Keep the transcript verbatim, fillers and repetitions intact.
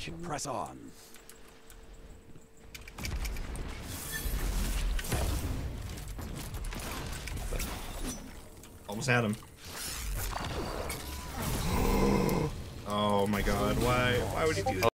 Charge. Press on. Almost had him. Oh my god, why why would he do that?